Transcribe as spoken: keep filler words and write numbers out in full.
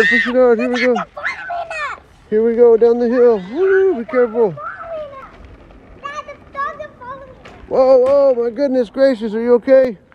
Push it out. Here we go. Here we go down the hill. Woo, be careful. Whoa, whoa, my goodness gracious. Are you okay?